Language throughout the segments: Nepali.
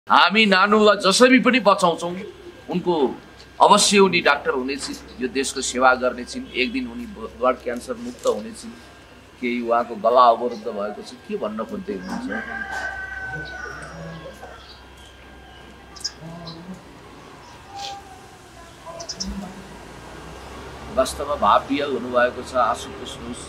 हामी नानुलाई जसरी पनि बचाउँछौँ उनको अवश्य उनी डाक्टर हुनेछिन्, यो देशको सेवा गर्नेछिन्, एक दिन उनी ब्लड क्यान्सर मुक्त हुनेछिन्। केही उहाँको गला अवरुद्ध भएको छ, के भन्न खोज्दै हुनुहुन्छ? वास्तवमा भावविह्वल हुनुभएको छ, आँसु पुस्नुहोस्,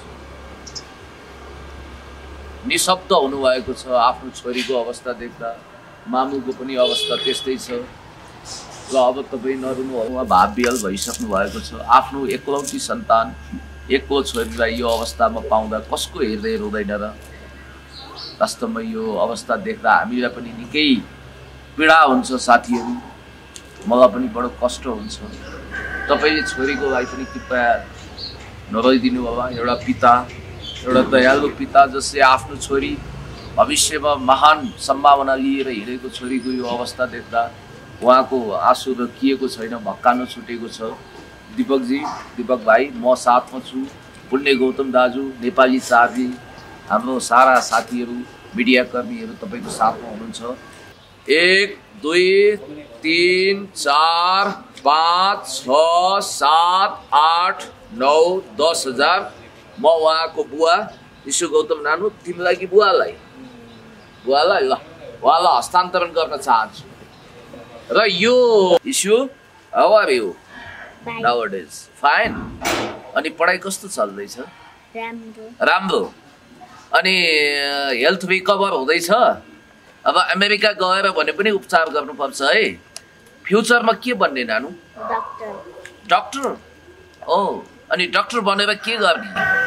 निशब्द हुनुभएको छ आफ्नो छोरीको अवस्था देख्दा। मामुको पनि अवस्था त्यस्तै छ र अब तपाईँ नरुनु, उहाँ भावविह्वल भइसक्नु भएको छ। आफ्नो एकलौटी सन्तान, एक्लो छोरीलाई यो अवस्थामा पाउँदा कसको हृदय रोँदैन र? वास्तवमा यो अवस्था देख्दा हामीलाई पनि निकै पीडा हुन्छ साथीहरू, मलाई पनि बडो कष्ट हुन्छ। तपाईले छोरीको लागि पनि कृपया नरोइदिनु होला। एउटा पिता, एउटा दयालु पिता जसले आफ्नो छोरी भविष्यमा महान सम्भावना लिएर हिँडेको छोरीको यो अवस्था देख्दा उहाँको आँसु रोकिएको छैन, भक्कानो छुटेको छ। दीपकजी, दीपक भाइ, म साथमा छु। पुण्य गौतम दाजु, नेपाली चारजी, हाम्रो सारा साथीहरू, मिडियाकर्मीहरू तपाईँको साथमा हुनुहुन्छ। 1 2 3 4 5 6 7 8 9 10 हजार। म उहाँको बुवा ईशु गौतम नानु, तिमीलाई कि बुवालाई? बुवालाई। ल उहाँलाई हस्तान्तरण गर्न चाहन्छु। र यो Ishu, how are you nowadays? Fine. अनि पढाइ कस्तो चल्दैछ? राम्रो। अनि हेल्थ रिकभर हुँदैछ? अब अमेरिका गएर भने पनि उपचार गर्नुपर्छ है। फ्युचरमा के बन्ने नानु? डाक्टर। ओ, अनि डाक्टर बनेर के गर्ने?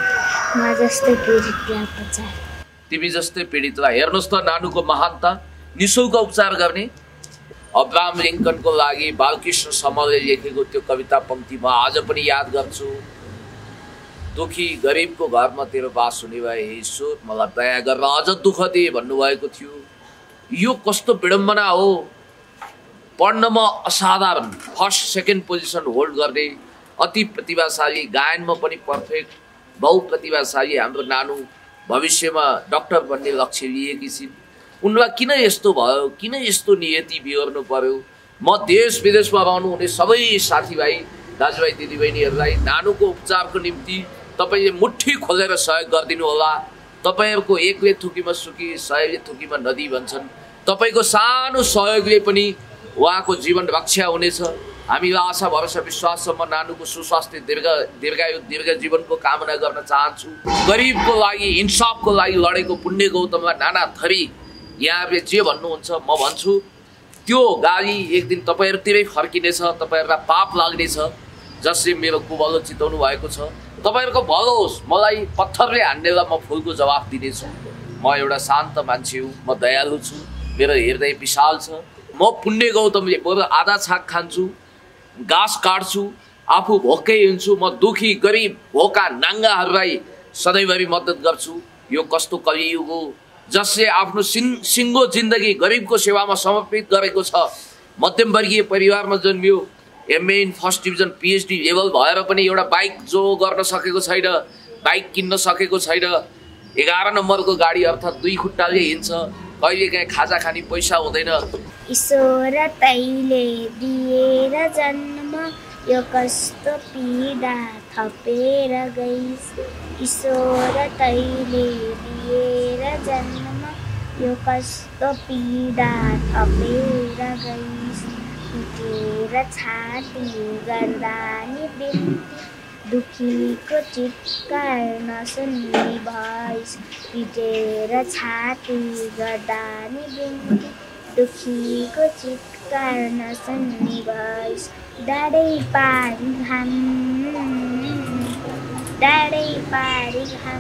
तिमी जस्तै पीडितलाई हेर्नुहोस् त, नानुको महानता, निशुल्क उपचार गर्ने। अब्राहम लिङ्कनको लागि बालकृष्ण समलले लेखेको त्यो कविता पंक्ति म आज पनि याद गर्छु। दुखी गरिबको घरमा तेरो बास हुने भए हे ईश्वर, मलाई दया गरेर अझ दुःख दिए भन्नुभएको थियो। यो कस्तो विडम्बना हो! पढ्नमा असाधारण, फर्स्ट सेकेन्ड पोजिसन होल्ड गर्ने, अति प्रतिभाशाली, गायनमा पनि पर्फेक्ट, बहुप्रतिभाशाली हाम्रो नानु भविष्यमा डाक्टर बन्ने लक्ष्य लिएकी छिन्। उनलाई किन यस्तो भयो, किन यस्तो नियति बिहोर्नु पर्यो? म देश विदेशमा रहनुहुने सबै साथीभाइ, दाजुभाइ, दिदीबहिनीहरूलाई नानुको उपचारको निम्ति तपाईँले मुट्ठी खोलेर सहयोग गरिदिनु होला। तपाईँहरूको एकले थुकीमा सुकी, 100ले थुकीमा नदी भन्छन्। तपाईँको सानो सहयोगले पनि उहाँको जीवन रक्षा हुनेछ। हामीलाई आशा भरोसा विश्वास छ। म नानुको सुस्वास्थ्य, दीर्घायु, दीर्घ जीवनको कामना गर्न चाहन्छु। गरिबको लागि, इन्साफको लागि लडेको पुण्य गौतमलाई नाना थरी यहाँले जे भन्नुहुन्छ म भन्छु, त्यो गाली एक दिन तपाईँहरूतिरै फर्किनेछ। तपाईँहरूलाई पाप लाग्नेछ जसले मेरो कुभलो चिताउनु भएको छ। तपाईँहरूको भलो होस्। मलाई पत्थरले हान्नेलाई म फुलको जवाफ दिनेछु। म एउटा शान्त मान्छे हुँ, म दयालु छु, मेरो हृदय विशाल छ। म पुण्य गौतमले बरु आधा छाक खान्छु, घाँस काट्छु, आफू भोकै हुन्छु। म दुखी, गरिब, भोका, नाङ्गाहरूलाई सधैँभरि मद्दत गर्छु। यो कस्तो कलियुग हो जसले आफ्नो सिङ्गो जिन्दगी गरिबको सेवामा समर्पित गरेको छ। मध्यमवर्गीय परिवारमा जन्मियो, MA in first division, PhD level भएर पनि एउटा बाइक जो गर्न सकेको छैन, बाइक किन्न सकेको छैन, 11 नम्बरको गाडी अर्थात् 2 खुट्टाले हिँड्छ, कहिले काहीँ खाजा खाने पैसा हुँदैन। ईश्वर तैले दिएर जन्म, यो कस्तो पीडा थपेर गइस। ईश्वर तैले दिएर जन्म, यो कस्तो पीडा थपेर गइस। पिटेर छाती गर्दा नि बिन्ती, दुखीको चित्कार नसुन्ने भइस। पिटेर छाती गर्दा नि बिन्ती, दुखीको चित्कार नसुन्ने भइस। डाँडै पारी घाम, डाँडै पारी घाम,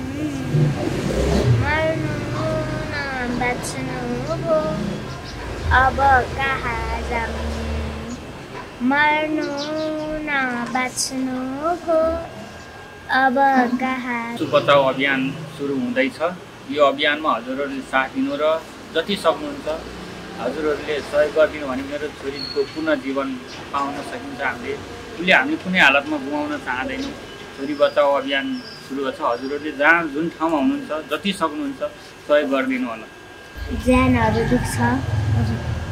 मर्नु न बाँच्नु हो अब कहाँ जाऊँ। मर्नु न बाँच्नु हो अब कहाँ। बचाउ अभियान सुरु हुँदैछ। यो अभियानमा हजुरहरूले साथ दिनु र जति सक्नुहुन्छ हजुरहरूले सहयोग गरिदिनु भने मेरो छोरीको पुनः जीवन पाउन सकिन्छ। हामी कुनै हालतमा गुमाउन चाहँदैनौँ। छोरी बचाउ अभियान सुरु छ। हजुरहरूले जहाँ जुन ठाउँमा हुनुहुन्छ जति सक्नुहुन्छ सहयोग गरिदिनु होला। ज्यानहरू दुख्छ।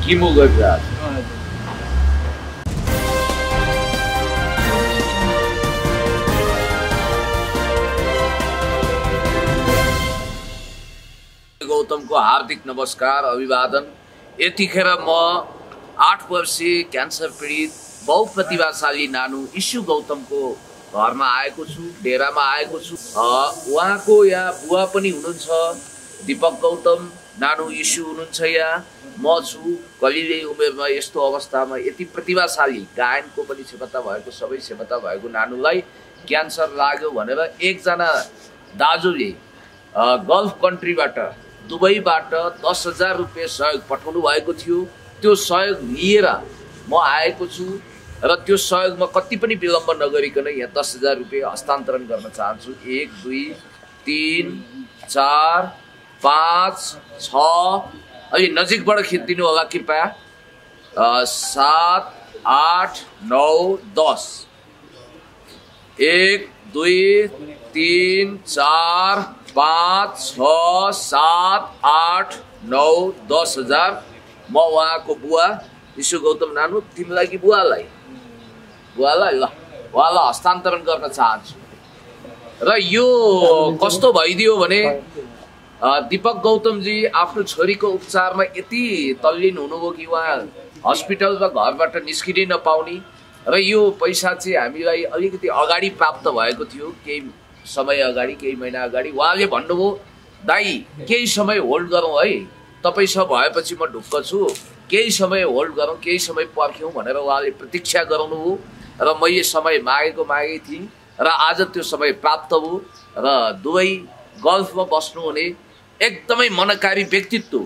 किमो गरिरहेको छ। हजुर। गौतमको हार्दिक नमस्कार, अभिवादन। यतिखेर म 8 वर्षीय क्यान्सर पीडित बहुप्रतिभाशाली नानु इशु गौतमको घरमा आएको छु, डेरामा आएको छु। उहाँको यहाँ बुवा पनि हुनुहुन्छ, दीपक गौतम, नानु इशु हुनुहुन्छ यहाँ, म छु। कलिले उमेरमा यस्तो अवस्थामा यति प्रतिभाशाली गायनको पनि क्षमता भएको, सबै क्षमता भएको नानुलाई क्यान्सर लाग्यो भनेर एकजना दाजुले गल्फ कन्ट्रीबाट, दुबईबाट 10,000 रुपियाँ सहयोग पठाउनु भएको थियो। त्यो सहयोग लिएर म आएको छु र त्यो सहयोगमा कति पनि विलम्ब नगरिकन यहाँ 10,000 रुपियाँ हस्तान्तरण गर्न चाहन्छु। 1 2 3 4 5 6 अलि नजिकबाट खिचिदिनु होला कृपया। 7 8 9 10 1 2 3 4 5 6 7 8 9 10,000 म उहाँको बुवा इशु गौतम नानु, तिमीलाई कि बुवालाई ल उहाँलाई हस्तान्तरण गर्न चाहन्छु। र यो कस्तो भइदियो भने दीपक गौतमजी आफ्नो छोरीको उपचारमा यति तल्लीन हुनुभयो कि उहाँ हस्पिटल र घरबाट निस्किनै नपाउने। र यो पैसा चाहिँ हामीलाई अलिकति अगाडि प्राप्त भएको थियो, केही समय अगाडि, केही महिना अगाडि। उहाँले भन्नुभयो दाइ केही समय होल्ड गरौँ है, तपाईँसँग भएपछि म ढुक्क छु, केही समय होल्ड गरौँ, केही समय पर्ख्यौँ भनेर उहाँले प्रतीक्षा गराउनुभयो। र मैले समय मागेकै थिएँ र आज त्यो समय प्राप्त भयो। र दुबई गल्फमा बस्नुहुने एकदमै मनकारी व्यक्तित्व,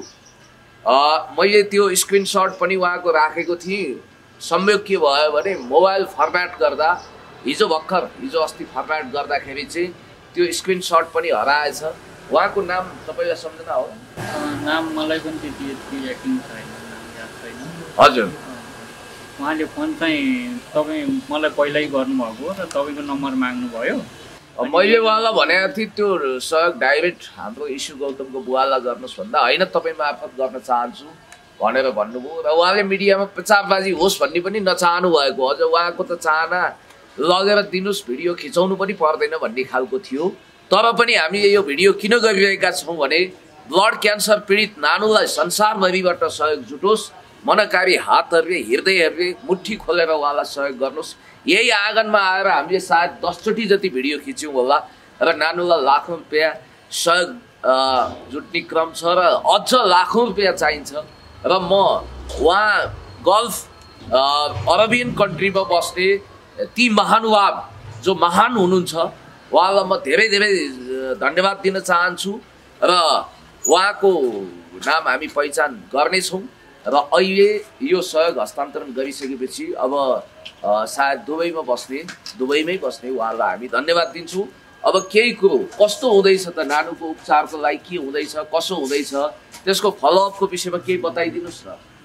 मैले त्यो स्क्रिनसट पनि उहाँको राखेको थिएँ। संयोग के भयो भने मोबाइल फर्मेट गर्दा हिजो अस्ति फर्मेट गर्दाखेरि चाहिँ त्यो स्क्रिनसट पनि हराएछ। उहाँको नाम तपाईँलाई सम्झना हो? नाम मलाई पनि त्यति याकिन छैन, नाम याद छैन। हजुर। उहाँले फोन चाहिँ तपाईँ मलाई पहिल्यै गर्नुभएको र तपाईँको नम्बर माग्नुभयो। मैले उहाँलाई भनेको थिएँ त्यो सहयोग डाइरेक्ट हाम्रो इशु गौतमको बुवालाई गर्नुहोस् भन्दा होइन, तपाईँ मार्फत गर्न चाहन्छु भनेर भन्नुभयो। र उहाँले मिडियामा प्रचारबाजी होस् भन्ने पनि नचाहनु भएको। अझ उहाँको त चाहना लगेर दिनुहोस्, भिडियो खिचाउनु पनि पर्दैन भन्ने खालको थियो। तर पनि हामीले यो भिडियो किन गरिरहेका छौँ भने ब्लड क्यान्सर पीडित नानुलाई संसारभरिबाट सहयोग जुटोस्। मनकारी हातहरूले, हृदयहरूले मुट्ठी खोलेर उहाँलाई सहयोग गर्नुहोस्। यही आँगनमा आएर हामीले सायद 10 चोटि जति भिडियो खिच्यौँ होला र नानुलाई लाखौँ रुपियाँ सहयोग जुट्ने क्रम छ र अझ लाखौँ रुपियाँ चाहिन्छ। र म उहाँ गल्फ अरबियन कन्ट्रीमा बस्ने ती महानुभाव जो महान हुनुहुन्छ उहाँलाई म धेरै धन्यवाद दिन चाहन्छु। र उहाँको नाम हामी पहिचान गर्नेछौँ। र अहिले यो सहयोग हस्तान्तरण गरिसकेपछि अब सायद दुबईमै बस्ने उहाँलाई हामी धन्यवाद दिन्छौँ। अब केही कुरो कस्तो हुँदैछ त, नानुको उपचारको लागि के हुँदैछ, कसो हुँदैछ, त्यसको फलोअपको विषयमा केही बताइदिनुहोस् न।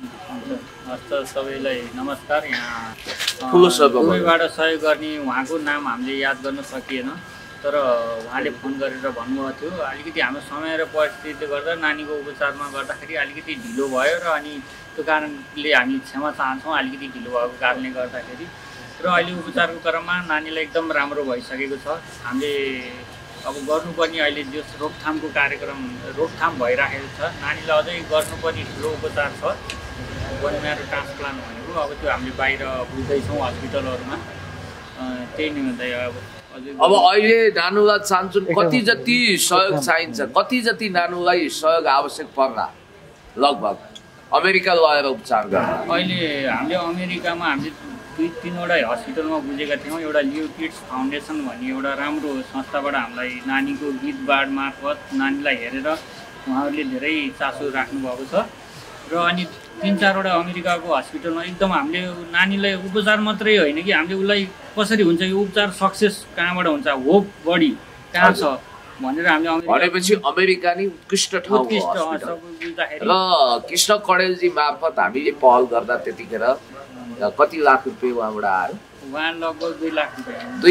सबैलाई नमस्कार। यहाँ ठुलो दुबईबाट सहयोग गर्ने उहाँको नाम हामीले याद गर्न सकिएन, तर उहाँले फोन गरेर भन्नुभएको थियो अलिकति हाम्रो समय र परिस्थितिले गर्दा नानीको उपचारमा गर्दाखेरि अलिकति ढिलो भयो र अनि त्यो कारणले हामी क्षमा चाहन्छौँ अलिकति ढिलो भएको कारणले गर्दाखेरि। र अहिले उपचारको क्रममा नानीलाई एकदम राम्रो भइसकेको छ। हामीले अब गर्नुपर्ने अहिले जो रोकथामको कार्यक्रम रोकथाम भइराखेको छ, नानीलाई अझै गर्नुपर्ने ठुलो उपचार छ, बोन म्यारो ट्रान्सप्लान्ट भनेको। अब त्यो हामीले बाहिर बुझ्दैछौँ हस्पिटलहरूमा। त्यही निम्ति अब अहिले नानुलाई चाहन्छन् कति जति सहयोग चाहिन्छ, कति जति नानुलाई सहयोग आवश्यक पर्ला लगभग अमेरिका लगेर उपचार गर्न? अहिले हामीले अमेरिकामा हामीले 2-3वटा हस्पिटलमा बुझेका थियौँ। एउटा लियो किड्स फाउन्डेसन भन्ने एउटा राम्रो संस्थाबाट हामीलाई नानीको गीत बाड मार्फत नानीलाई हेरेर उहाँहरूले धेरै चासो राख्नुभएको छ। र अनि 3-4वटा अमेरिकाको हस्पिटलमा एकदम हामीले नानीलाई उपचार मात्रै होइन कि हामीले उसलाई कसरी हुन्छ यो उपचार सक्सेस कहाँबाट हुन्छ, होप बढी कहाँ छ भनेर हामीले भनेपछि अमेरिका नै उत्कृष्ट ठाउँ हो। र कृष्ण कडेलजी मार्फत हामीले पहल गर्दा त्यतिखेर कति लाख रुपियाँ उहाँबाट आयो? उहाँ लगभग 2 लाख रुपियाँ।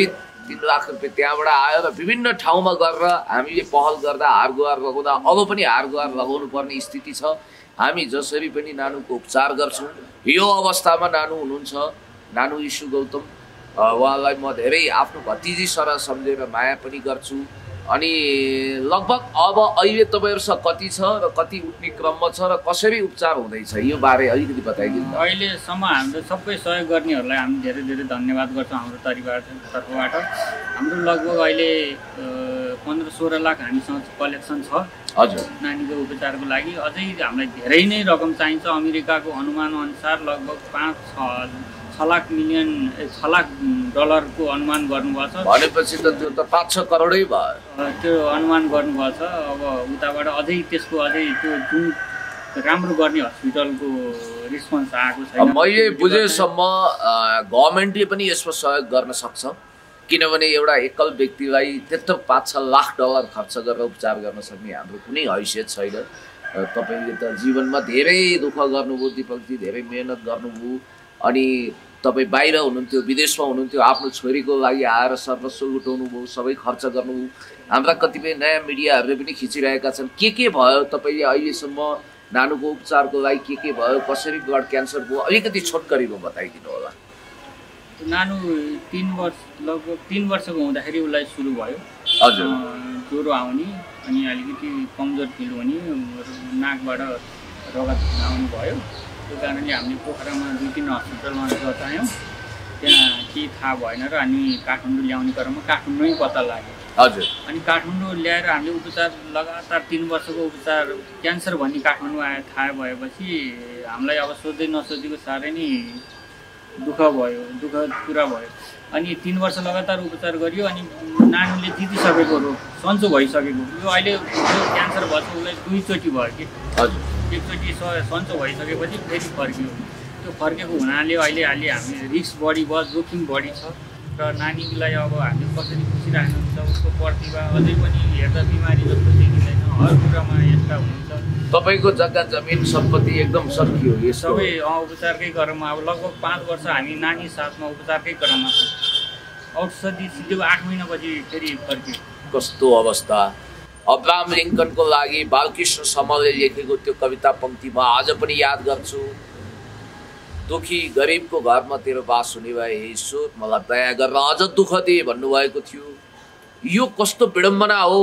3 लाख रुपियाँ त्यहाँबाट आयो र विभिन्न ठाउँमा गरेर हामीले पहल गर्दा हारगुहार लगाउँदा अब पनि हारगुहार लगाउनु पर्ने स्थिति छ। हामी जसरी पनि नानुको उपचार गर्छौँ। यो अवस्थामा नानु हुनुहुन्छ, नानु ईशु गौतम, उहाँलाई म धेरै आफ्नो भतिजी सरह सम्झेर माया पनि गर्छु। अनि लगभग अब अहिले तपाईँहरूसँग कति छ र कति उठ्ने क्रममा छ र कसरी उपचार हुँदैछ यो बारे अलिकति बताइदिनु। अहिलेसम्म हाम्रो सबै सहयोग गर्नेहरूलाई हामी धेरै धेरै धन्यवाद गर्छौँ। हाम्रो तर्फबाट हाम्रो लगभग अहिले 15-16 लाख हामीसँग कलेक्सन छ। हजुर, नानीको उपचारको लागि अझै हामीलाई धेरै नै रकम चाहिन्छ। अमेरिकाको अनुमान अनुसार लगभग 6 लाख डलरको अनुमान गर्नुभएको छ। भनेपछि त त्यो त 5-6 करोडै भयो। त्यो अनुमान गर्नुभएको छ। अब उताबाट अझै त्यसको अझै त्यो जुन राम्रो गर्ने हस्पिटलको रिस्पोन्स आएको छैन। मैले बुझेसम्म गभर्मेन्टले पनि यसमा सहयोग गर्न सक्छ, किनभने एउटा एकल व्यक्तिलाई त्यत्रो 5-6 लाख डलर खर्च गरेर उपचार गर्न सक्ने हाम्रो कुनै हैसियत छैन। तपाईँले त जीवनमा धेरै दुःख गर्नुभयो दिपकजी, धेरै मेहनत गर्नुभयो। अनि तपाईँ बाहिर हुनुहुन्थ्यो, विदेशमा हुनुहुन्थ्यो, आफ्नो छोरीको लागि आएर सर्वस्व लुटाउनु भयो, सबै खर्च गर्नुभयो। हाम्रा कतिपय नयाँ मिडियाहरूले पनि खिचिरहेका छन्। के भयो तपाईँले अहिलेसम्म नानुको उपचारको लागि के भयो, कसरी ब्लड क्यान्सर भयो, अलिकति छोटकरीमा बताइदिनु होला। नानु 3 वर्षको हुँदाखेरि उसलाई सुरु भयो। हजुर, ज्वरो आउने अनि अलिकति कमजोर फिल हुने, नाकबाट रगत आउनु भयो। त्यो कारणले हामीले पोखरामा 2-3 हस्पिटलमा गयौँ। त्यहाँ केही थाहा भएन र अनि काठमाडौँ ल्याउने क्रममा काठमाडौँ पत्ता लाग्यो। हजुर, अनि काठमाडौँ ल्याएर हामीले उपचार लगातार 3 वर्षको उपचार क्यान्सर भन्ने काठमाडौँ थाहा भएपछि हामीलाई अब सोच्दै नसोचेको साह्रै नै दुःखद कुरा भयो। अनि 3 वर्ष लगातार उपचार गरियो। अनि नानीले जितिसकेको रोग सन्चो भइसकेको यो अहिले क्यान्सर भएछ उसलाई 2 चोटि भयो कि। हजुर, एकचोटि सन्चो भइसकेपछि फेरि फर्कियो। त्यो फर्केको हुनाले अहिले हामी रिस्क बढी भयो, जोखिम बढी छ र नानीलाई अब हामीले कसरी खुसी राख्नुहुन्छ, उसको प्रतिभा अझै पनि हेर्दा बिमारी जस्तो देखिँदैन, हर कुरामा यस्ता हुनुहुन्छ। तपाईँको जग्गा जमिन सम्पत्ति एकदम सकियो यो सबै उपचारकै क्रममा। अब लगभग 5 वर्ष हामी नानी साथमा उपचारकै क्रममा छ। औषधि सिधै 8 महिनापछि फेरि फर्कियो। कस्तो अवस्था। अब्राहम लिङ्कनको लागि बालकृष्ण समलले लेखेको त्यो कविता पंक्ति म आज पनि याद गर्छु। दुखी गरिबको घरमा तेरो बास हुने भए हे ईश्वर, मलाई दया गरेर अझ दुःख दे भन्नुभएको थियो। यो कस्तो विडम्बना हो।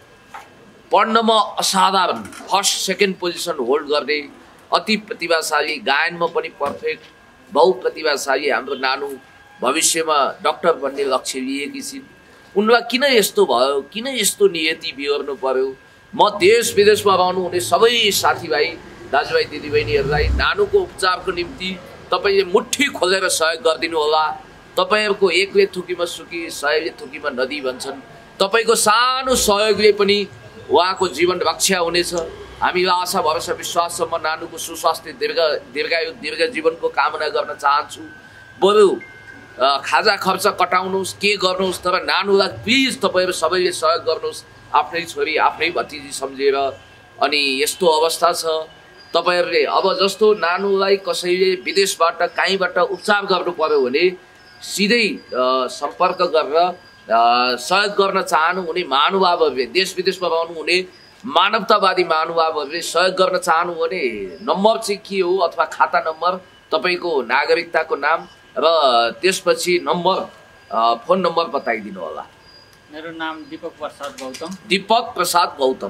पढ्नमा असाधारण, फर्स्ट सेकेन्ड पोजिसन होल्ड गर्ने, अति प्रतिभाशाली, गायनमा पनि पर्फेक्ट, बहुप्रतिभाशाली हाम्रो नानु भविष्यमा डाक्टर बन्ने लक्ष्य लिएकी छिन्। उनलाई किन यस्तो भयो, किन यस्तो नियति बिहोर्नु पर्यो। म देश विदेशमा रहनुहुने सबै साथीभाइ, दाजुभाइ, दिदीबहिनीहरूलाई नानुको उपचारको निम्ति तपाईँले मुट्ठी खोलेर सहयोग गरिदिनु होला। तपाईँहरूको एकले थुकीमा सुकी, 100ले थुकीमा नदी भन्छन्। तपाईँको सानो सहयोगले पनि उहाँको जीवन रक्षा हुनेछ। हामीलाई आशा भरोसा विश्वास छ। म नानुको सुस्वास्थ्य दीर्घ जीवनको कामना गर्न चाहन्छु। बरु खाजा खर्च कटाउनुहोस्, के गर्नुहोस्, तर नानुलाई प्लिज तपाईँहरू सबैले सहयोग गर्नुहोस्। आफ्नै छोरी, आफ्नै भतिजी सम्झेर। अनि यस्तो अवस्था छ तपाईँहरूले अब जस्तो नानुलाई कसैले विदेशबाट कहीँबाट उपचार गर्नु पर्यो भने सिधै सम्पर्क गरेर सहयोग गर्न चाहनुहुने महानुभावहरूले, देश विदेशमा रहनुहुने मानवतावादी महानुभावहरूले सहयोग गर्न चाहनु भने नम्बर चाहिँ के हो, अथवा खाता नम्बर, तपाईँको नागरिकताको नाम र त्यसपछि नम्बर, फोन नम्बर बताइदिनु होला। मेरो नाम दीपक प्रसाद गौतम। दीपक प्रसाद गौतम।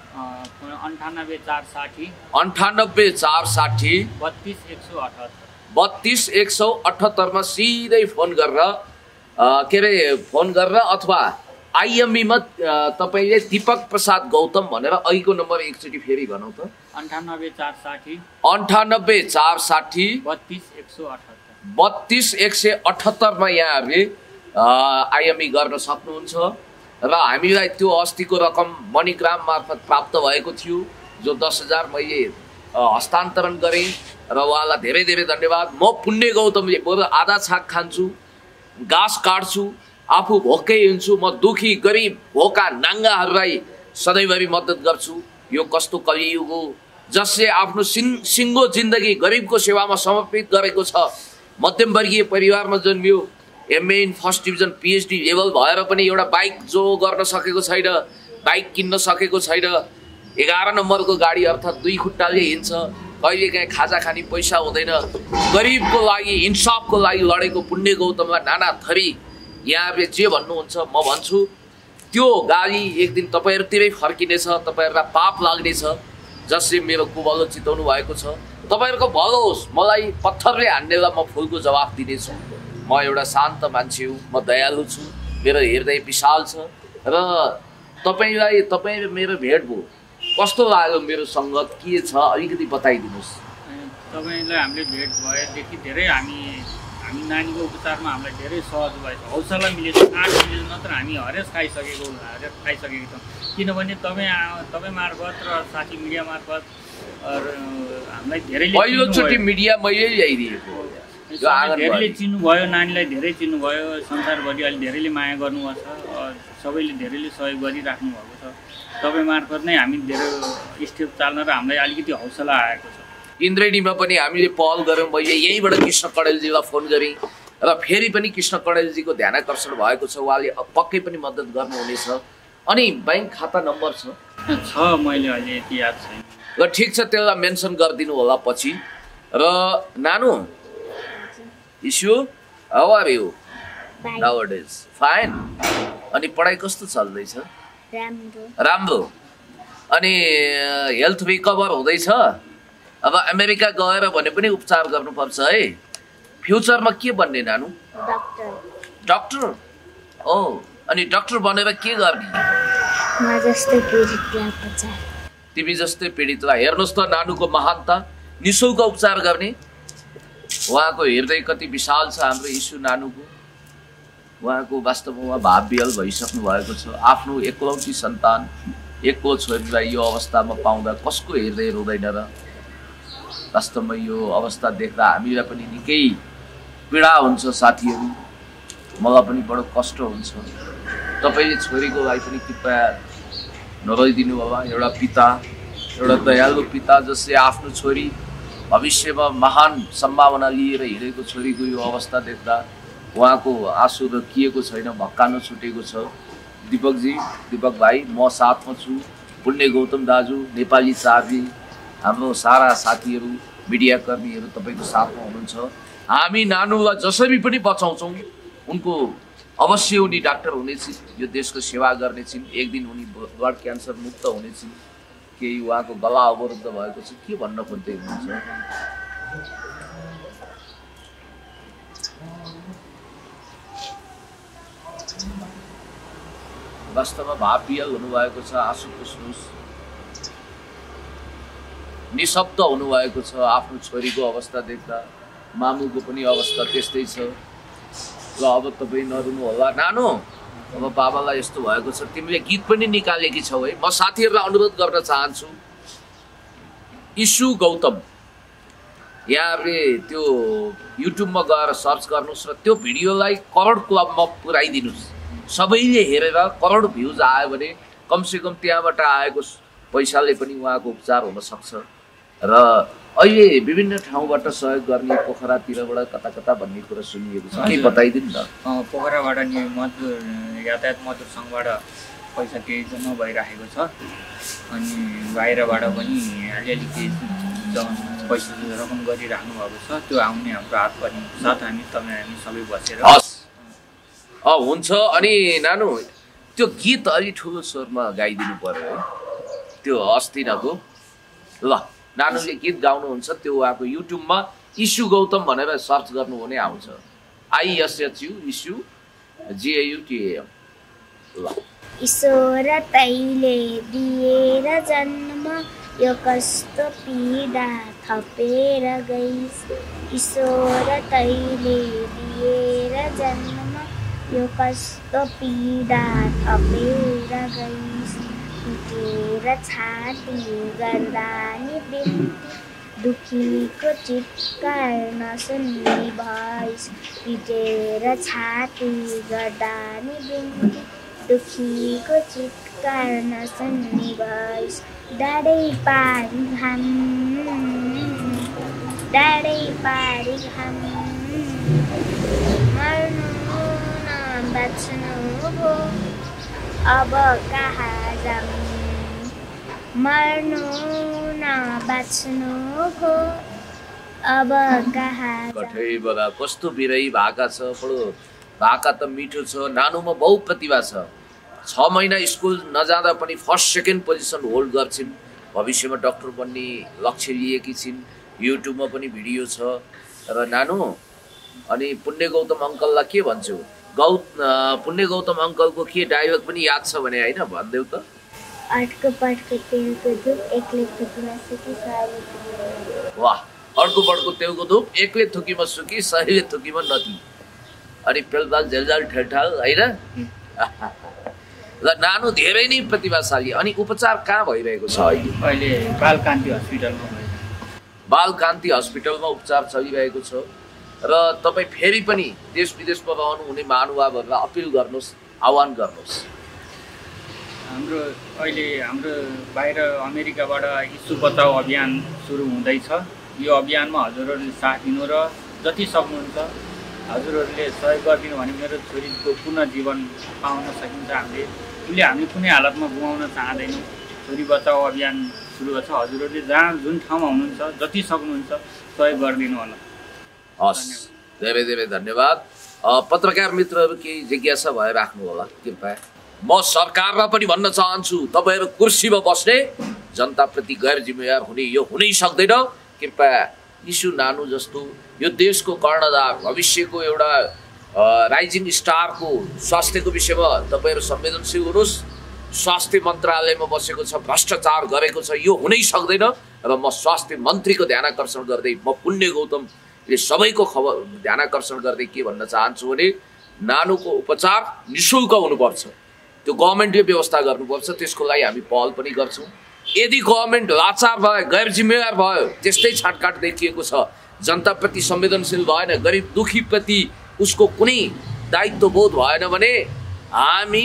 98 460 32178 मा सिधै फोन गरेर अथवा आइएमईमा तपाईँले दीपक प्रसाद गौतम भनेर अहिलेको नम्बर एकचोटि फेरि भनौँ त। 98 460 32178 मा यहाँहरूले आइएमई गर्न सक्नुहुन्छ। र हामीलाई त्यो अस्तिको रकम मनीग्राम मार्फत प्राप्त भएको थियो, जो 10,000 मैले हस्तान्तरण गरेँ र उहाँलाई धेरै धेरै धन्यवाद। म पुण्य गौतमले बरु आधा छाक खान्छु, घाँस काट्छु, आफू भोकै हुन्छु। म दुखी गरिब भोका नाङ्गाहरूलाई सधैँभरि मद्दत गर्छु। यो कस्तो कलियुग हो जसले आफ्नो सिङ्गो जिन्दगी गरिबको सेवामा समर्पित गरेको छ। मध्यमवर्गीय परिवारमा जन्मियो, MA in first division PhD level भएर पनि एउटा बाइक जो गर्न सकेको छैन, बाइक किन्न सकेको छैन, 11 नम्बरको गाडी अर्थात् 2 खुट्टाले हिँड्छ, कहिलेकाहीँ खाजा खाने पैसा हुँदैन, गरिबको लागि इन्साफको लागि लडेको पुण्य गौतममा नाना थरी यहाँले जे भन्नुहुन्छ म भन्छु त्यो गाली एक दिन तपाईँहरूतिरै फर्किनेछ, तपाईँहरूलाई पाप लाग्नेछ। जसले मेरो कुभलो चिताउनु भएको छ तपाईँहरूको भलो होस्, मलाई पत्थरले हान्नेलाई म फुलको जवाफ दिनेछु। म एउटा शान्त मान्छे हुँ, म दयालु छु, मेरो हृदय विशाल छ र तपाईँ मेरो भेट भयो, कस्तो लाग्यो, मेरो सङ्गत के छ अलिकति बताइदिनुहोस्। तपाईँलाई हामीले भेट भएदेखि धेरै हामी नानीको उपचारमा हामीलाई धेरै सहज भएको हौसला मिलेको 8 मिनेट मात्र हामी हरेस खाइसकेको छौँ। किनभने तपाईँ मार्फत र साथी मिडिया मार्फत हामीलाई धेरैले पहिलोचोटि मिडिया मैले ल्याइदिएको, धेरैले चिन्नुभयो, नानीलाई धेरै चिन्नुभयो, संसारभरि अहिले धेरैले माया गर्नुभएको छ, सबैले धेरैले सहयोग गरिराख्नु भएको छ। तपाईँ मार्फत नै हामी धेरै स्टेप चाल्न र हामीलाई अलिकति हौसला आएको छ। इन्द्रेणीमा पनि हामीले पहल गऱ्यौँ। मैले यहीँबाट कृष्ण कडेलजीलाई फोन गरेँ र फेरि पनि कृष्ण कडेलजीको ध्यानाकर्षण भएको छ, उहाँले पक्कै पनि मद्दत गर्नुहुनेछ। अनि ब्याङ्क खाता नम्बर छ? मैले अहिले यति याद छैन। ल ठिक छ, त्यसलाई मेन्सन गरिदिनु होला पछि। र नानु Ishu how are you nowadays? Fine. अनि पढाइ कस्तो चल्दैछ? राम्रो। अनि हेल्थ रिकभर हुँदैछ? अब अमेरिका गएर भने पनि उपचार गर्नुपर्छ है। फ्युचरमा के बन्ने नानु? डक्टर। ओ, अनि डक्टर बनेर के गर्ने? तिमी जस्तै पीडितलाई हेर्नुहोस् त, नानुको महानता, निशुल्क उपचार गर्ने। उहाँको हृदय कति विशाल छ हाम्रो यीशु नानुको। उहाँको वास्तवमा उहाँ भावविहल भइसक्नु भएको छ। आफ्नो एकलौटी सन्तान, एक्लो छोरीलाई यो अवस्थामा पाउँदा कसको हृदय रुँदैन र? वास्तवमा यो अवस्था देख्दा हामीलाई पनि निकै पीडा हुन्छ साथीहरू, मलाई पनि बडो कष्ट हुन्छ। तपाईँले छोरीको लागि पनि कृपया नरोइदिनु होला। एउटा पिता, एउटा दयालु पिता जसले आफ्नो छोरी भविष्यमा महान सम्भावना लिएर हिँडेको छोरीको यो अवस्था देख्दा उहाँको आँसु रोकिएको छैन, भक्कानो छुटेको छ। दिपकजी, दिपक भाइ, म साथमा छु। पुण्य गौतम दाजु, नेपाली चार्जी, हाम्रो सारा साथीहरू, मिडियाकर्मीहरू तपाईँको साथमा हुनुहुन्छ। हामी नानुलाई जसरी पनि बचाउँछौँ। उनको अवश्य उनी डाक्टर हुनेछिन्, यो देशको सेवा गर्नेछिन्, एक दिन उनी ब्लड क्यान्सर मुक्त हुनेछिन्। केही उहाँको गला अवरुद्ध भएको छ, के भन्न खोज्दै हुनुहुन्छ? वास्तवमा भावविहल हुनुभएको छ, आँसु पुस्नुहोस्। निशब्द हुनुभएको छ आफ्नो छोरीको अवस्था देख्दा। मामुको पनि अवस्था त्यस्तै छ। ल अब तपाईँ नरुनु होला नानु, अब बाबालाई यस्तो भएको छ। तिमीले गीत पनि निकालेकी छौ है। म साथीहरूलाई अनुरोध गर्न चाहन्छु, यीशु गौतम यहाँले त्यो युट्युबमा गएर सर्च गर्नुहोस् र त्यो भिडियोलाई करोड क्लबमा पुर्याइदिनुहोस्। सबैले हेरेर करोड भ्युज आयो भने कमसेकम त्यहाँबाट आएको पैसाले पनि उहाँको उपचार हुन सक्छ। र अहिले विभिन्न ठाउँबाट सहयोग गर्ने, पोखरातिरबाट कता कता भन्ने कुरा सुनिएको छ, के बताइदिनु न? पोखराबाट नि यातायात मजदुर सङ्घबाट पैसा केही जम्मा भइराखेको छ। अनि बाहिरबाट पनि अलिअलि केही पैसा रकम गरिराख्नु भएको छ। त्यो आउने हाम्रो हात पनि साथ हामी सबै बसेर हुन्छ। अनि नानु त्यो गीत अलि ठुलो स्वरमा गाइदिनु पर्यो है, त्यो अस्तिनको। ल नानुले गीत गाउनुहुन्छ, त्यो उहाँको युट्युबमा यीशु गौतम भनेर सर्च गर्नु भने आउँछ। ISHU यीशु GAUTAM। ल ईश्वर तैले दिएर जन्म, यो कस्तो पीडा थपेर गइस्। ईश्वर तैले दिएर जन्म, यो कस्तो पीडा थपेर गइस्। पिटेर छाती गर्दा नि बिन्ती, दुखीको चित्कार नसुन्ने भइस्। पिटेर छाती गर्दा नि बिन्ती, दुखीको चित्कार नसुन्ने भइस्। डाँडै पारी घाम, डाँडै पारी घाम, मर्नु बाँच्नु हो अब कहाँ जाऊँ मर्नु न बाँच्नु हो अब कहाँ कठैबाट कस्तो बिरही भाका छ बडो भाका त मिठो छ नानुमा बहुत प्रतिभा छ 6 महिना स्कुल नजाँदा पनि फर्स्ट सेकेन्ड पोजिसन होल्ड गर्छिन् भविष्यमा डाक्टर बन्ने लक्ष्य लिएकी छिन् युट्युबमा पनि भिडियो छ र नानु अनि पुण्य गौतम अङ्कललाई के भन्छु पुण्य गौतम अङ्कलको के डायलग पनि याद छ भने हैन भन्देऊ त अर्को पटको तेलको धुप एकले थुकीमा सुकी सहीले वाह अर्को पटको तेलको धुप एकले थुकीमा सुकी सहीले थुकीमा नदी अनि पेलबाल झेलझाल ठेलठाल हैन ल नानु धेरै नै प्रतिभाशाली अनि उपचार कहाँ भइरहेको छ अहिले बालकान्ति हस्पिटलमा बालकान्ति हस्पिटलमा उपचार चलिरहेको छ र तपाईँ फेरि पनि देश विदेशमा रहनुहुने महानुभावहरूलाई अपिल गर्नुहोस् आह्वान गर्नुहोस् हाम्रो बाहिर अमेरिकाबाट इस्यु बचाउ अभियान सुरु हुँदैछ यो अभियानमा हजुरहरूले साथ दिनु र जति सक्नुहुन्छ हजुरहरूले सहयोग गरिदिनु भने मेरो छोरीको पुनर्जीवन पाउन सकिन्छ उसले हामी कुनै हालतमा गुमाउन चाहँदैनौँ छोरी बचाउ अभियान सुरु गर्छ हजुरहरूले जहाँ जुन ठाउँमा हुनुहुन्छ जति सक्नुहुन्छ सहयोग गरिदिनु होला हस् धेरै धेरै धन्यवाद पत्रकार मित्रहरू केही जिज्ञासा भए राख्नु होला कृपया म सरकारमा पनि भन्न चाहन्छु तपाईहरु कुर्सीमा बस्ने जनताप्रति गैर जिम्मेवार हुने यो हुनै सक्दैन कृपया यीशु नानु जस्तो यो देशको कर्णधार भविष्यको एउटा राइजिङ स्टारको स्वास्थ्यको विषयमा तपाईहरु संवेदनशील हुनुहोस् स्वास्थ्य मन्त्रालयमा बसेको छ भ्रष्टाचार गरेको छ यो हुनै सक्दैन र म स्वास्थ्य मन्त्रीको ध्यानाकर्षण गर्दै म पुण्य गौतमले सबैको ध्यानाकर्षण गर्दै के भन्न चाहन्छु भने नानुको उपचार निशुल्क हुनुपर्छ त्यो गभर्नमेन्टले व्यवस्था गर्नुपर्छ त्यसको लागि हामी पहल पनि गर्छौं यदि गभर्नमेन्ट लाचार भयो गैर जिम्मेवार भयो त्यस्तै छाटकाट देखिएको छ जनताप्रति संवेदनशील भएन गरिब दुखीप्रति उसको कुनै दायित्व बोध भएन भने हामी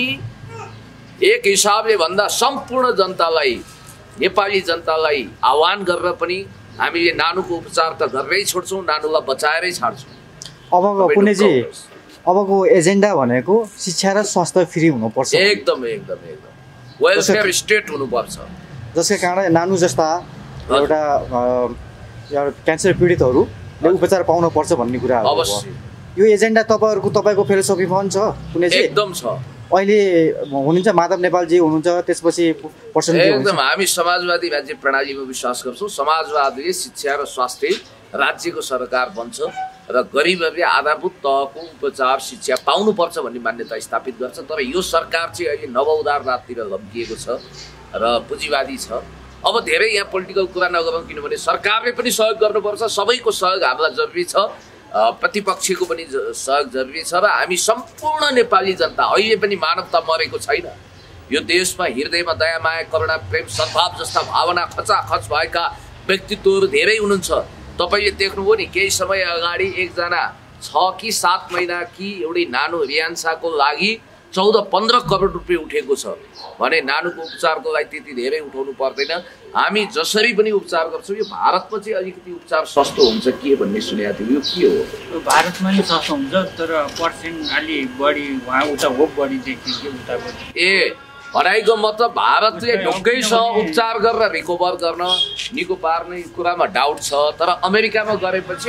एक हिसाबले भन्दा सम्पूर्ण जनतालाई नेपाली जनतालाई आह्वान गरेर पनि हामीले नानुको उपचार त गर्दै छोड्छौं नानुलाई बचाएरै छाड्छौं अबको पुण्यजी अबको एजेन्डा भनेको शिक्षा र स्वास्थ्य फ्री हुनुपर्छ एकदम वेलफेयर स्टेट हुनुपर्छ जसका कारण नानु जस्ता एउटा क्यान्सर पीडितहरूले उपचार पाउन पर्छ भन्ने कुरा हो अवश्य यो एजेन्डा तपाईको फिलोसफीमा छ पुण्यजी एकदम छ अहिले हुनुहुन्छ माधव नेपालजी हुनुहुन्छ त्यसपछि पर्सनजी एकदम हामी समाजवादी राज्य प्रणालीमा विश्वास गर्छौं समाजवादीले शिक्षा र स्वास्थ्य राज्यको सरकार बन्छ र गरिबहरूले आधारभूत तहको उपचार शिक्षा पाउनुपर्छ भन्ने मान्यता स्थापित गर्छ तर यो सरकार चाहिँ अहिले नवउदारवादतिर लम्किएको छ र पुँजीवादी छ अब धेरै यहाँ पोलिटिकल कुरा नगरौँ किनभने सरकारले पनि सहयोग गर्नुपर्छ सबैको सहयोग हामीलाई जरुरी छ प्रतिपक्षको पनि सहयोग जरुरी छ र हामी सम्पूर्ण नेपाली जनता अहिले पनि मानवता मरेको छैन यो देशमा हृदयमा दया माया करुणा प्रेम सद्भाव जस्ता भावना खचाखच भएका व्यक्तित्वहरू धेरै हुनुहुन्छ तपाईले देख्नुभयो नि केही समय अगाडि एकजना 6 कि 7 महिना कि एउटै नानु रियान्साको लागि 14-15 करोड रुपैयाँ उठेको छ भने नानुको उपचारको लागि त्यति धेरै उठाउनु पर्दैन हामी जसरी पनि उपचार गर्छौं यो भारतमा चाहिँ अलिकति उपचार सस्तो हुन्छ के भन्ने सुनेको थियो यो के हो भारतमा नि सस्तो हुन्छ तर पर्सेन्ट अलि बढी वहाँ उता होप बढी देखिन्छ उताको ए भनाइको मतलब भारतले ढुक्कैसँग उपचार गरेर रिकभर गर्न निको पार्ने कुरामा डाउट छ तर अमेरिकामा गरेपछि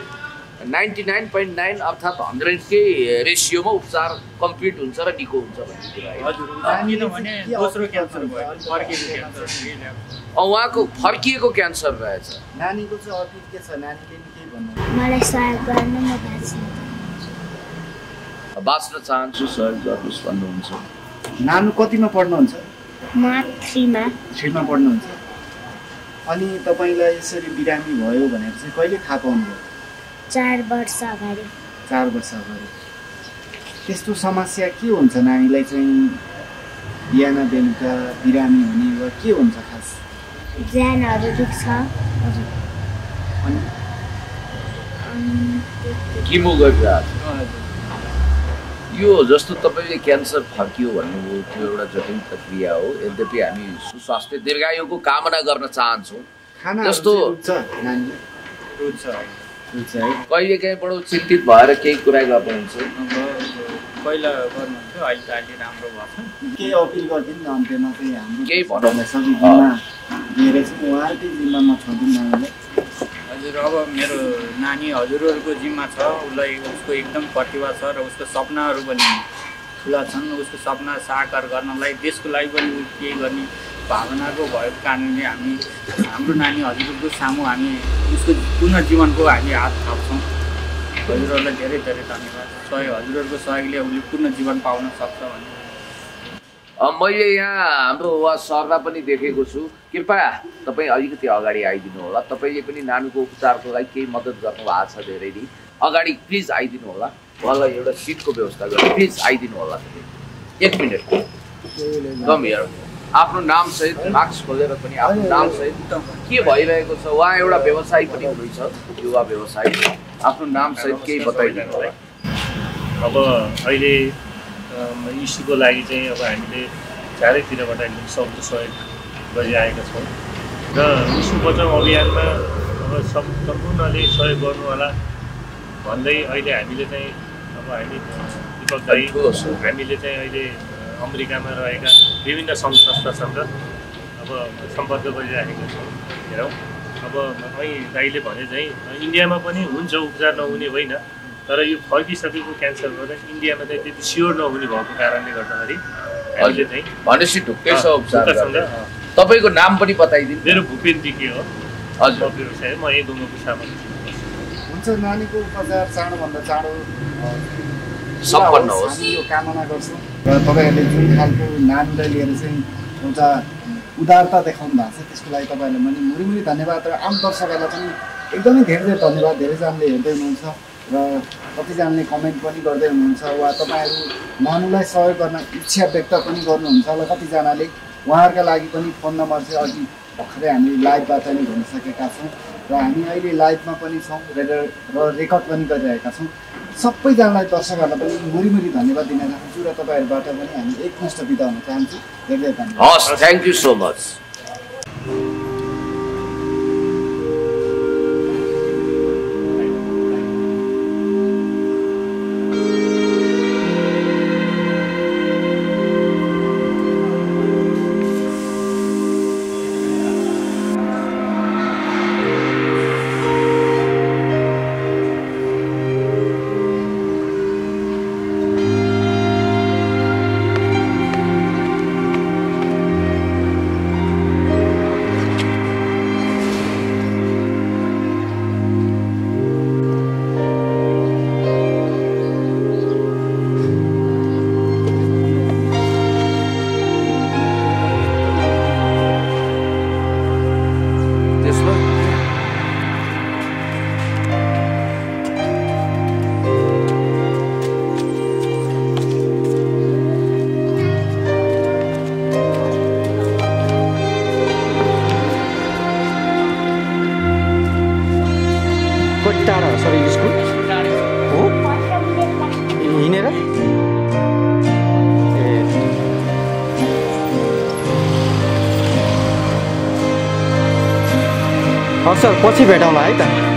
99.9 अर्थात 100 के रेशियोमा उपचार कम्प्लिट हुन्छ र निको हुन्छ भन्ने कुरा हजुर किनभने दोस्रो क्यान्सर भयो फर्किएको क्यान्सर उहाँको फर्किएको क्यान्सर रहेछ नानीको चाहिँ अर्को के छ नानीले नि के भन्नु मलाई सहयोग गर्न म बाँच्न चाहन्छु सहयोग गर्नुहोस् भन्नुहुन्छ नानु कतिमा पढ्नुहुन्छ म 3मा पढ्नुहुन्छ अनि तपाईलाई यसरी बिरामी भयो भनेर चाहिँ कहिले थाहा पाउनुभयो 4 वर्ष अगाडि त्यस्तो समस्या के हुन्छ नानीलाई चाहिँ बिहान बेलुका बिरामी हुने वा के हुन्छ खास ज्यानहरू दुख्छ अनि किमो गरिरहेको यो जस्तो तपाईले क्यान्सर फर्कियो भन्नुभयो त्यो एउटा जटिल प्रक्रिया हो यद्यपि हामी सुस्वास्थ्य दीर्घायुको कामना गर्न चाहन्छौँ जस्तो रुच्छ है कहिले काहीँ बडो चिन्तित भएर केही कुरा गर्नुहुन्छ पहिला गर्नुहुन्थ्यो, अहिले त अहिले राम्रो भएको छ। केही अपिल गरिदिनु न अन्त्यमा चाहिँ हाम्रो केही भनौँ। सबै जिम्मा दिएर चाहिँ उहाँकै जिम्मामा छोडिदिनु नानीलाई। हजुर, अब मेरो नानी हजुरहरूको जिम्मा छ, उसलाई उसको एकदम प्रतिभा छ र उसको सपनाहरू पनि ठुला छन्। उसको सपना साकार गर्नलाई देशको लागि पनि केही गर्ने भावनाको भएको कारणले हामी हाम्रो नानी हजुरहरूको सामु हामी उसको पुनर्जीवनको हामी हात थाप्छौँ। हजुरहरूलाई धेरै धेरै धन्यवाद। हजुरहरूको सहयोगले उसले पुनर्जीवन पाउन सक्छ भन्ने मैले यहाँ हाम्रो वा सरलाई पनि देखेको छु। कृपया तपाईँ अलिकति अगाडि आइदिनु होला। तपाईँले पनि नानीको उपचारको लागि केही मद्दत गर्नु भएको छ धेरै नै। अगाडि प्लिज आइदिनु होला। उहाँलाई एउटा सिटको व्यवस्था गर्नु, प्लिज आइदिनु होला। तपाईँ 1 मिनट कम हियर। आफ्नो नाम सहित मार्क्स खोलेर पनि आफ्नो नाम सहित के भइरहेको छ। उहाँ एउटा व्यवसायी पनि हुनुहुन्छ, युवा व्यवसायी। आफ्नो नाम सहित केही बताइदिनु होला। अब अहिले इस्युको लागि चाहिँ अब हामीले चारैतिरबाट एकदम सक्दो सहयोग गरिरहेका छौँ र इस्यु बचाउँ अभियानमा अब सम्पूर्णले सहयोग गर्नु होला भन्दै अहिले हामीले चाहिँ अब हामी दीपक दाइ हामीले चाहिँ अहिले अमेरिकामा रहेका विभिन्न सङ्घ संस्थासँग अब सम्पर्क गरिराखेका छौँ। हेरौँ अब अहिले दाइले भने चाहिँ इन्डियामा पनि हुन्छ, उपचार नहुने होइन, तर यो फर्किसकेको क्यान्सरबाट इन्डियामा चाहिँ त्यति स्योर नहुने भएको कारणले गर्दाखेरि हामीले चाहिँ भनेपछि ढुक्कै छ उपचार। तपाईँको नाम पनि बताइदिनु। मेरो भूपेन दिके हो। हजुर, व्यवसाय म यही डुङ्गोको सामा हुन्छ। नानीको उपचार चाँडोभन्दा चाँडो सम्पन्न होस् हामी यो कामना गर्छौँ र तपाईँहरूले जुन खालको नानीलाई लिएर चाहिँ एउटा उदारता देखाउनु भएको छ त्यसको लागि तपाईँहरूलाई पनि मुरी धन्यवाद र आम दर्शकहरूलाई पनि एकदमै धेरै धेरै धन्यवाद। धेरैजनाले हेर्दै हुनुहुन्छ र कतिजनाले कमेन्ट पनि गर्दै हुनुहुन्छ वा तपाईँहरू नानीलाई सहयोग गर्न इच्छा व्यक्त पनि गर्नुहुन्छ होला कतिजनाले। उहाँहरूका लागि पनि फोन नम्बर चाहिँ अघि भर्खरै हामी लाइभबाट नै भनिसकेका छौँ र हामी अहिले लाइभमा पनि छौँ र रेकर्ड पनि गरिरहेका छौँ। सबैजनालाई दर्शकहरूलाई पनि मुरी धन्यवाद दिन चाहन्छु र तपाईँहरूबाट पनि हामी एकमुष्ट बिदा हुन चाहन्छु। धेरै धेरै धन्यवाद। हस्, थ्याङ्क यू सो मच। टाढा हो सर यो स्कुल हो हिँडेर? ए हस् सर, पछि भेटौँला है त।